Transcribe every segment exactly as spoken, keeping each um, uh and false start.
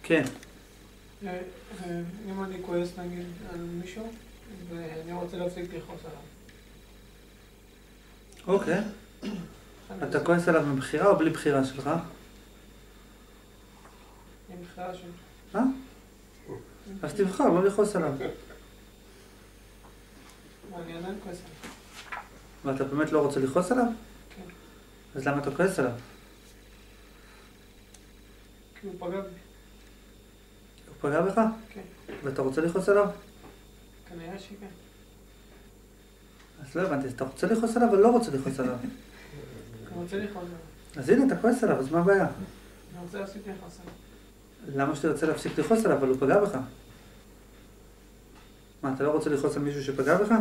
כן. אם אני כועס נגיד על מישהו, ואני רוצה להפסיק לכעוס עליו. אוקיי. אתה כועס עליו מבחירה או בלי בחירה שלך? עם בחירה שלי. אה? אז תבחר, לא לכעוס עליו. ואני עדיין כועס עליו. ואתה באמת לא רוצה לכעוס עליו? כן. אז למה אתה כועס עליו? כי הוא פגע בי. הוא פגע בך? כן. ואתה רוצה לכעוס עליו? כנראה שכן. אז לא הבנתי, אז אתה רוצה לכעוס עליו או לא רוצה לכעוס עליו? אני רוצה לכעוס עליו. אז הנה, אתה כועס עליו, אז מה הבעיה? אני רוצה להפסיק לכעוס עליו. למה שאתה רוצה להפסיק לכעוס עליו, אבל הוא פגע בך? מה, אתה לא רוצה לכעוס על מישהו שפגע בך?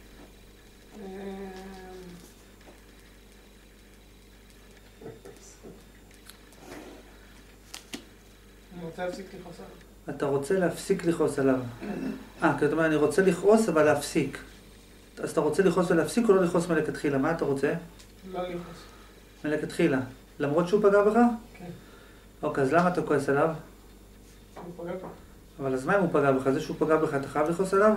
אני רוצה להפסיק לכעוס עליו. אתה רוצה להפסיק לכעוס עליו. אה, כי אתה אומר, אני רוצה לכעוס אבל להפסיק. אז אתה רוצה לכעוס ולהפסיק או לא לכעוס מלכתחילה? מה אתה רוצה? לא לכעוס. מלכתחילה. למרות שהוא פגע בך? כן. אוקיי, אז למה אתה כועס עליו? הוא פגע בי. אבל אז מה אם הוא פגע בך? זה שהוא פגע בך, אתה חייב לכעוס עליו?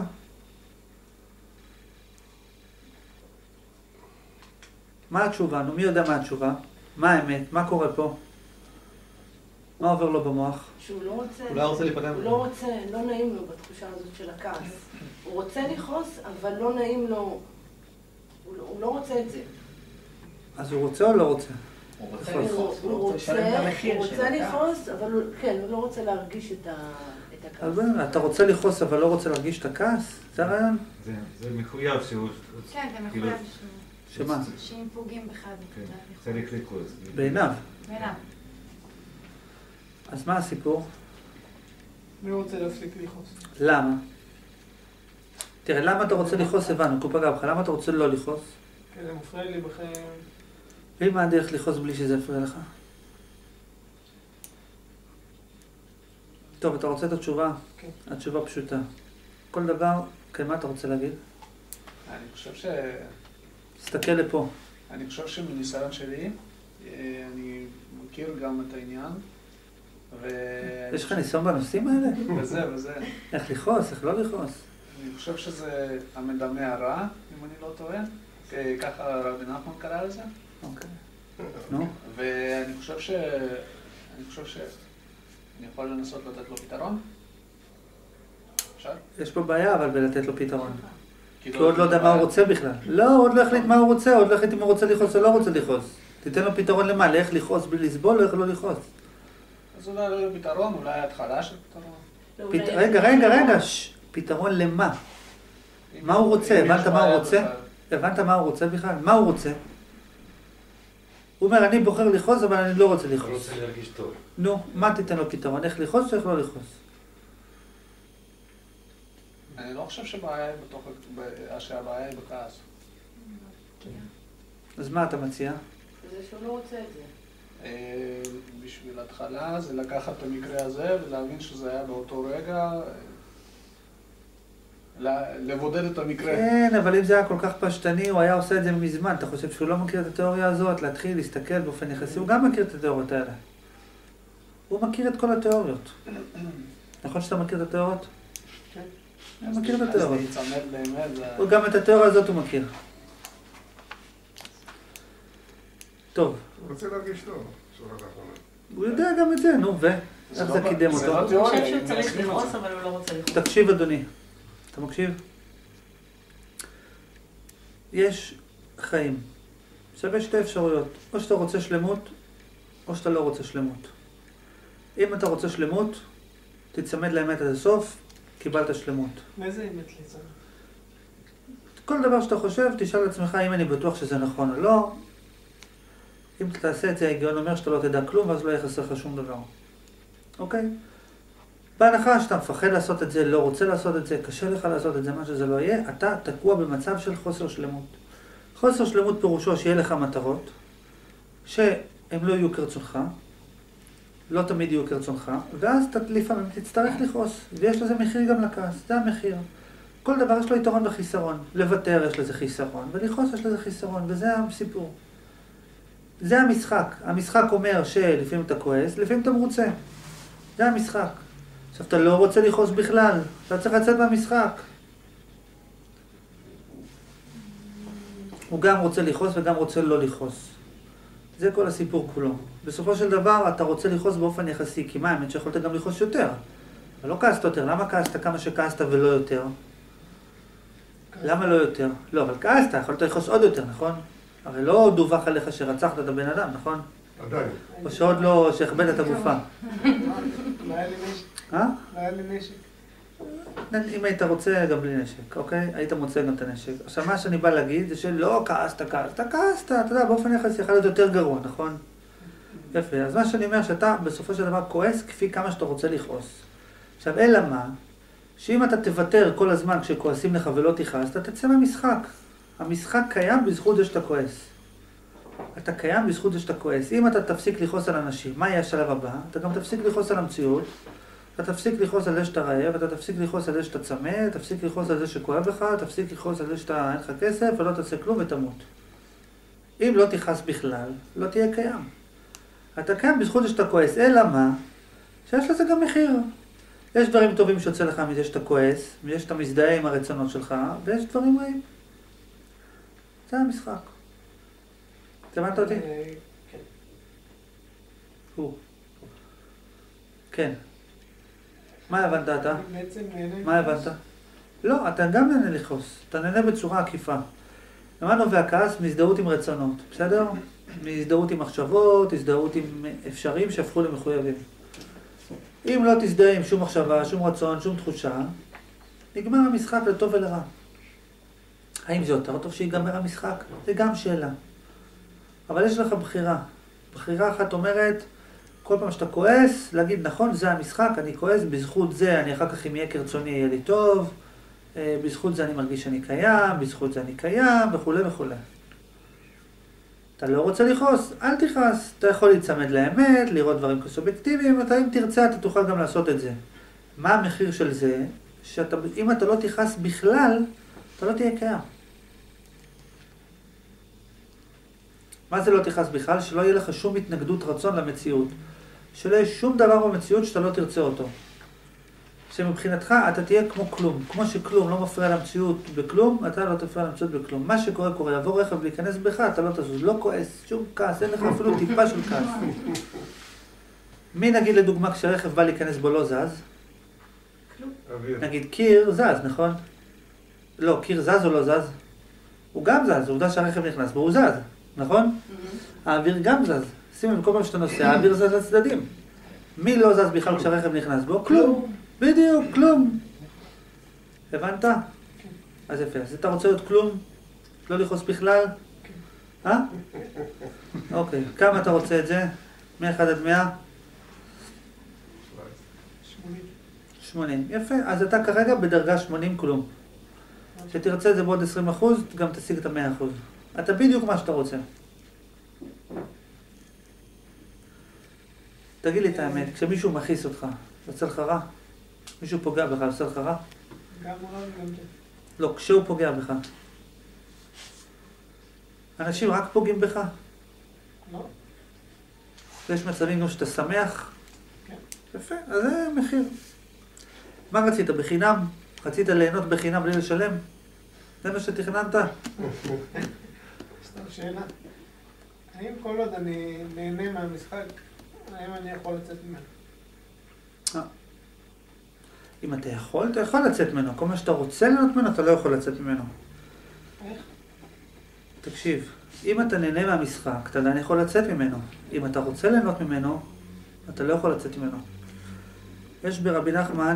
מה התשובה? נו, מי יודע מה התשובה? מה האמת? מה קורה פה? מה עובר לו במוח? שהוא לא רוצה... הוא לא רוצה להיפגע. הוא לא רוצה, לא נעים לו בתחושה הזאת של הכעס. הוא רוצה לכעוס, אבל לא נעים לו... הוא לא, הוא לא רוצה את זה. אז הוא רוצה או לא רוצה? הוא רוצה הוא לכעוס, הוא הוא רוצה לשלם את המחיר הוא של רוצה הכעס. לכעוס, אבל הוא, כן, הוא לא רוצה להרגיש את ה- את הכעס. אז בוא'נה, אתה רוצה לכעוס אבל לא רוצה להרגיש את הכעס? זה הרעיון? זה, זה מחויב שהוא... כן, זה כאילו- מחויב שהוא... שמה? שאם פוגעים בך, כן, זה צריך לכעוס. בעיניו. בעיניו. אז מה הסיפור? מי רוצה להפסיק לכעוס? למה? תראה, למה אתה רוצה לכעוס? הבנו, כי הוא פגע בך. למה אתה רוצה לא לכעוס? כי זה מפריע לי בחיים. ואם מה הדרך לכעוס בלי שזה יפריע לך? טוב, אתה רוצה את התשובה? התשובה פשוטה. כל דבר, כן, מה אתה רוצה להגיד? אני חושב ש... תסתכל לפה. אני חושב שמניסיון שלי, אה, אני מכיר גם את העניין, ו... יש לך ניסיון בנושאים האלה? וזה, וזה. איך לכעוס, איך לא לכעוס? אני חושב שזה המדמה הרע, אם אני לא טועה. אה, ככה רבי נחמן קרא לזה. אוקיי. נו? ואני חושב ש... אני חושב ש... אני יכול לנסות לתת לו פתרון? אפשר? יש פה בעיה, אבל בלתת לו פתרון. כי כי הוא עוד לא יודע מה הוא רוצה בכלל. לא, הוא עוד לא החליט מה הוא רוצה, עוד לא החליט אם הוא רוצה לכעוס או לא רוצה לכעוס. תיתן לו פתרון למה? לאיך לכעוס בלי לסבול או איך לא לכעוס? אז אולי לא פתרון, אולי התחלה של פתרון. לא, פת- אולי- רגע, רגע, רגע, ש- פתרון למה? מה הוא רוצה? אם יש הבנת מה הוא בעיה רוצה? בכלל. הבנת מה הוא רוצה בכלל? מה הוא רוצה? הוא אומר, אני בוחר לכעוס, אבל אני לא רוצה הוא לכעוס. רוצה להרגיש טוב. נו, מה תיתן לו פתרון? איך לכעוס או איך לא לכעוס? אני לא חושב שבעיה היא בתוך... ב- שהבעיה היא בכעס. אז מה אתה מציע? זה שהוא לא רוצה את זה. אה, בשביל התחלה זה לקחת את המקרה הזה ולהבין שזה היה באותו רגע, אה, ל- לבודד את המקרה. כן, אבל אם זה היה כל כך פשטני, הוא היה עושה את זה מזמן. אתה חושב שהוא לא מכיר את התיאוריה הזאת? להתחיל להסתכל באופן יחסי, הוא גם מכיר את התיאוריות האלה. הוא מכיר את כל התיאוריות. נכון שאתה מכיר את התיאוריות? כן. הוא מכיר את אז התיאוריות. להיצמד באמת זה... הוא גם את התיאוריה הזאת הוא מכיר. טוב, הוא רוצה להרגיש טוב, שורה תחתונה. הוא יודע גם את זה, נו, ו? זה איך לא זה ב- קידם זה אותו? לא הוא תיאוריה, חושב שהוא אם צריך מיישמים את לכעוס, זה. אבל הוא לא רוצה לכעוס. תקשיב אדוני, אתה מקשיב? יש חיים. שווה שתי אפשרויות, או שאתה רוצה שלמות, או שאתה לא רוצה שלמות. אם אתה רוצה שלמות, תצמד לאמת עד הסוף, קיבלת שלמות. מאיזה אמת ליצן? כל דבר שאתה חושב, תשאל את עצמך אם אני בטוח שזה נכון או לא. אם תעשה את זה, ההיגיון אומר שאתה לא תדע כלום, ואז לא יחסר לך שום דבר. אוקיי? בהנחה שאתה מפחד לעשות את זה, לא רוצה לעשות את זה, קשה לך לעשות את זה, מה שזה לא יהיה, אתה תקוע במצב של חוסר שלמות. חוסר שלמות פירושו שיהיה לך מטרות, שהן לא יהיו כרצונך, לא תמיד יהיו כרצונך, ואז ת- לפעמים תצטרך לכעוס, ויש לזה מחיר גם לכעס, זה המחיר. כל דבר יש לו יתרון וחיסרון. לוותר יש לזה חיסרון, ולכעוס יש לזה חיסרון, וזה הסיפור. זה המשחק. המשחק אומר שלפעמים אתה כועס, לפעמים אתה מרוצה. זה המשחק. עכשיו, אתה לא רוצה לכעוס בכלל, אתה צריך לצאת מהמשחק. הוא גם רוצה לכעוס וגם רוצה לא לכעוס. זה כל הסיפור כולו. בסופו של דבר, אתה רוצה לכעוס באופן יחסי, כי מה, האמת שיכולת גם לכעוס יותר. אבל לא כעסת יותר, למה כעסת כמה שכעסת ולא יותר? למה לא יותר? לא, אבל כעסת, יכולת לכעוס עוד יותר, נכון? הרי לא דווח עליך שרצחת את הבן אדם, נכון? עדיין. או שעוד לא, שהכבד את הגופה. לא היה לי נשק. אה? לא היה לי נשק. אם היית רוצה, גם בלי נשק, אוקיי? היית מוצא גם את הנשק. עכשיו, מה שאני בא להגיד זה שלא כעסת, כעסת, כעסת, אתה יודע, באופן יחסי יכול להיות יותר גרוע, נכון? יפה, אז מה שאני אומר, שאתה בסופו של דבר כועס כפי כמה שאתה רוצה לכעוס. עכשיו, אלא מה? שאם אתה תוותר כל הזמן כשכועסים לך ולא תכעס, אתה תצא מהמשחק. המשחק קיים בזכות זה שאתה כועס. אתה קיים בזכות זה שאתה כועס. אם אתה תפסיק לכעוס על אנשים, מה יהיה השלב הבא? אתה גם תפסיק לכעוס על המציאות, אתה תפסיק לכעוס על זה שאתה רעב, אתה תפסיק לכעוס על זה שאתה צמא, תפסיק לכעוס על זה שכואב לך, תפסיק לכעוס על זה שאתה אין לך כסף ולא תעשה כלום ותמות. אם לא תכעס בכלל, לא תהיה קיים. אתה קיים בזכות זה שאתה כועס. אלא מה? שיש לזה גם מחיר. יש דברים טובים שיוצא לך מזה שאתה כועס, ויש שאתה מזדהה עם הרצונות שלך, ויש דברים רעים. זה המשחק. תמנת אותי? כן. הוא. כן. מה הבנת אתה? בעצם נהנה. מה הבנת? לא, אתה גם נהנה לכעוס. אתה נהנה בצורה עקיפה. אמרנו והכעס מהזדהות עם רצונות, בסדר? מהזדהות עם מחשבות, הזדהות עם אפשרים שהפכו למחויבים. אם לא תזדהה עם שום מחשבה, שום רצון, שום תחושה, נגמר המשחק לטוב ולרע. האם זה יותר טוב שיגמר המשחק? זה גם שאלה. אבל יש לך בחירה. בחירה אחת אומרת, כל פעם שאתה כועס, להגיד, נכון, זה המשחק, אני כועס, בזכות זה אני אחר כך אם יהיה כרצוני יהיה לי טוב, בזכות זה אני מרגיש שאני קיים, בזכות זה אני קיים, וכו' וכו'. אתה לא רוצה לכעוס, אל תכעס. אתה יכול להצמד לאמת, לראות דברים כסובייקטיביים, אתה אם תרצה, אתה תוכל גם לעשות את זה. מה המחיר של זה? שאם אתה לא תכעס בכלל, אתה לא תהיה קיים. מה זה לא תכעס בכלל? שלא יהיה לך שום התנגדות רצון למציאות. שלא יהיה שום דבר במציאות שאתה לא תרצה אותו. שמבחינתך אתה תהיה כמו כלום. כמו שכלום לא מפריע למציאות בכלום, אתה לא תפריע למציאות בכלום. מה שקורה קורה, יבוא רכב להיכנס בך, אתה לא תזוז. לא כועס, שום כעס, אין לך אפילו טיפה של כעס. מי נגיד לדוגמה כשרכב בא להיכנס בו לא זז? אוויר. נגיד קיר זז, נכון? לא, קיר זז או לא זז? הוא גם זז, עובדה שהרכב נכנס בו, הוא זז, נכון? האוויר גם זז. שימו לב, כל פעם שאתה נוסע, האוויר זז לצדדים. מי לא זז בכלל כשהרכב נכנס בו? כלום. בדיוק, כלום. הבנת? אז יפה. אז אתה רוצה להיות כלום? לא לכעוס בכלל? אה? אוקיי. כמה אתה רוצה את זה? מאחד עד מאה? שמונים. שמונים. יפה. אז אתה כרגע בדרגה שמונים כלום. כשתרצה את זה בעוד עשרים אחוז, גם תשיג את המאה אחוז. אתה בדיוק מה שאתה רוצה. תגיד לי את האמת, כשמישהו מכעיס אותך, יוצא לך רע? מישהו פוגע בך, יוצא לך רע? גם רע וגם טוב. לא, כשהוא פוגע בך. אנשים רק פוגעים בך? לא? ויש מצבים גם שאתה שמח? כן. יפה, אז זה מחיר. מה רצית? בחינם? רצית ליהנות בחינם בלי לשלם? זה מה שתכננת? סתם שאלה. האם כל עוד אני נהנה מהמשחק, האם אני יכול לצאת ממנו? אם אתה יכול, אתה יכול לצאת ממנו. כל מה שאתה רוצה ליהנות ממנו, אתה לא יכול לצאת ממנו. איך? תקשיב, אם אתה נהנה מהמשחק, אתה עדיין יכול לצאת ממנו. אם אתה רוצה ליהנות ממנו, אתה לא יכול לצאת ממנו. יש ברבי נחמן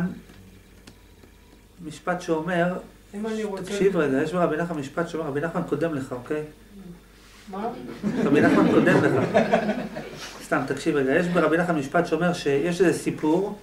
משפט שאומר, אם אני רוצה... תקשיב רגע, יש ברבי נחמן משפט שאומר, רבי נחמן קודם לך, אוקיי? מה? רבי נחמן קודם לך. סתם, תקשיב רגע, יש ברבי נחמן משפט שאומר שיש איזה סיפור,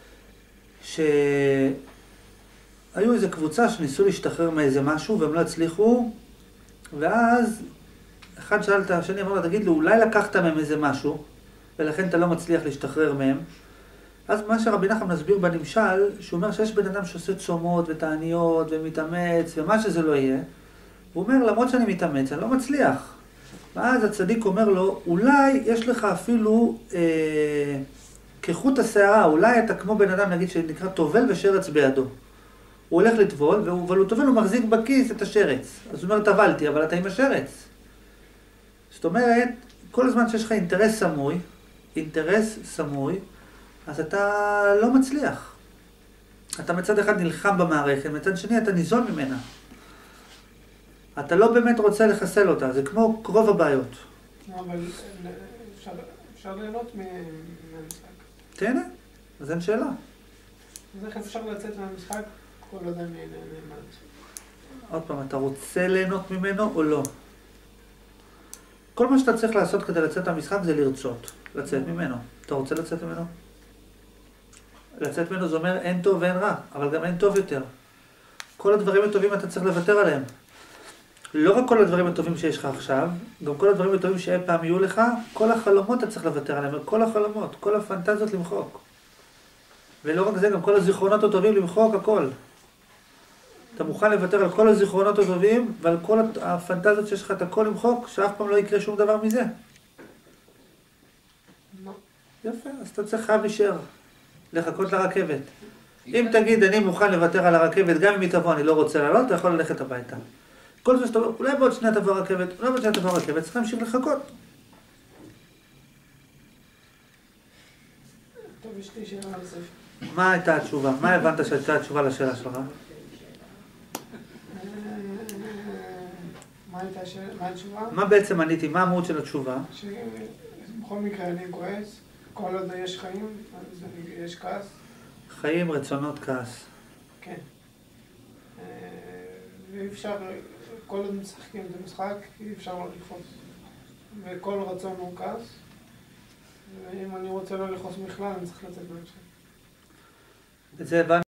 שהיו איזה קבוצה שניסו להשתחרר מאיזה משהו והם לא הצליחו, ואז אחד שאל את השני, אמר לה, תגיד לו, אולי לקחת מהם איזה משהו, ולכן אתה לא מצליח להשתחרר מהם. אז מה שרבי נחמן מסביר בנמשל, שהוא אומר שיש בן אדם שעושה צומות ותעניות ומתאמץ ומה שזה לא יהיה, הוא אומר, למרות שאני מתאמץ, אני לא מצליח. ואז הצדיק אומר לו, אולי יש לך אפילו אה, כחוט השערה, אולי אתה כמו בן אדם, נגיד, שנקרא טובל ושרץ בידו. הוא הולך לטבול, אבל הוא טובל, הוא מחזיק בכיס את השרץ. אז הוא אומר, טבלתי, אבל אתה עם השרץ. זאת אומרת, כל הזמן שיש לך אינטרס סמוי, אינטרס סמוי, אז אתה לא מצליח. אתה מצד אחד נלחם במערכת, מצד שני אתה ניזון ממנה. אתה לא באמת רוצה לחסל אותה, זה כמו רוב הבעיות. אבל אפשר, אפשר ליהנות מהמשחק. תהנה, אז אין שאלה. אז איך אפשר לצאת מהמשחק כל עוד אני נהנה מהמשחק? עוד פעם, אתה רוצה ליהנות ממנו או לא? כל מה שאתה צריך לעשות כדי לצאת מהמשחק זה לרצות, לצאת ממנו. אתה רוצה לצאת ממנו? לצאת ממנו זה אומר אין טוב ואין רע, אבל גם אין טוב יותר. כל הדברים הטובים אתה צריך לוותר עליהם. לא רק כל הדברים הטובים שיש לך עכשיו, גם כל הדברים הטובים שאי פעם יהיו לך, כל החלומות אתה צריך לוותר עליהם, כל החלומות, כל הפנטזיות למחוק. ולא רק זה, גם כל הזיכרונות הטובים למחוק, הכל. אתה מוכן לוותר על כל הזיכרונות הטובים, ועל כל הפנטזיות שיש לך את הכל למחוק, שאף פעם לא יקרה שום דבר מזה. לא. יפה, אז אתה צריך חייב להישאר, לחכות לרכבת. אם תגיד, אני מוכן לוותר על הרכבת, גם אם היא תבוא, אני לא רוצה לעלות, אתה יכול ללכת הביתה. כל זה שאתה אומר, אולי בעוד שנייה תבוא רכבת, אולי בעוד שנייה תבוא רכבת, צריך להמשיך לחכות. טוב, יש לי שאלה נוספת. מה הייתה התשובה? מה הבנת שהייתה התשובה לשאלה שלך? מה הייתה השאלה? מה התשובה? מה בעצם עניתי? מה המהות של התשובה? שבכל מקרה אני כועס, כל עוד יש חיים, אז יש כעס. חיים, רצונות, כעס. כן. ואי אפשר, כל עוד משחקים את המשחק, אי אפשר לא לכעוס. וכל רצון הוא כעס. ואם אני רוצה לא לכעוס בכלל, אני צריך לצאת מהמשחק. את זה הבנתי.